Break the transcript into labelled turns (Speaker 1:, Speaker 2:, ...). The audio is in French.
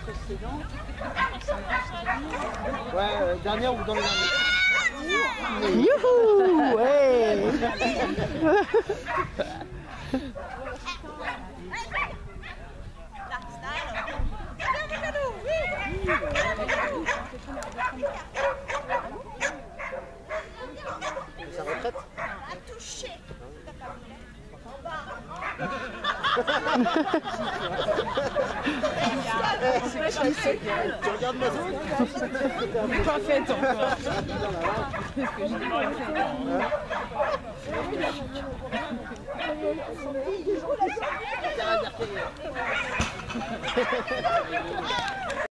Speaker 1: précédente.
Speaker 2: Ouais, dernière ou dans les derniers.
Speaker 3: Youhou, ouais.
Speaker 2: Sa retraite. Tu regardes ma zone.
Speaker 1: Pas faite encore.
Speaker 2: Parce que j'ai